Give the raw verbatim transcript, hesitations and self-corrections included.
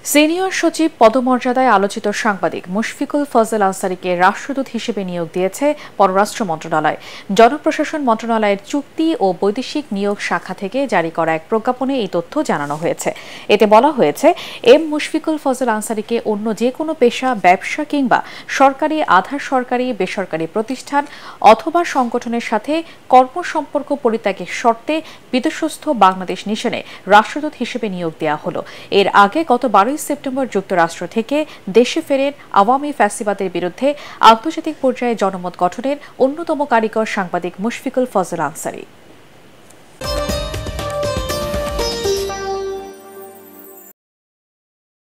Senior সচিব পদমর্যাদায় আলোচিত সাংবাদিক মুশফিকুল ফজল আনসারীকে রাষ্ট্রদূত হিসেবে নিয়োগ দিয়েছে পররাষ্ট্র মন্ত্রণালয়। জনপ্রশাসন মন্ত্রণালয়ের চুক্তি ও বৈদেশিক নিয়োগ শাখা থেকে জারি করা এক প্রজ্ঞাপনে এই তথ্য জানানো হয়েছে। এতে বলা হয়েছে, এম মুশফিকুল ফজল আনসারীকে অন্য যে কোনো পেশা, ব্যবসা কিংবা সরকারি, আধা সরকারি, বেসরকারি প্রতিষ্ঠান অথবা সংগঠনের সাথে কর্মসম্পর্ক পরিত্যাগের শর্তে বিদেশস্থ বাংলাদেশ মিশনে রাষ্ট্রদূত হিসেবে নিয়োগ দেওয়া হলো। এর আগে গত বারোই সেপ্টেম্বর যুক্তরাষ্ট্র থেকে দেশে ফেরেন আওয়ামী ফ্যাসিবাদের বিরুদ্ধে আন্তর্জাতিক পর্যায়ে জনমত গঠনের অন্যতম কারিগর সাংবাদিক মুশফিকুল ফজল আনসারী।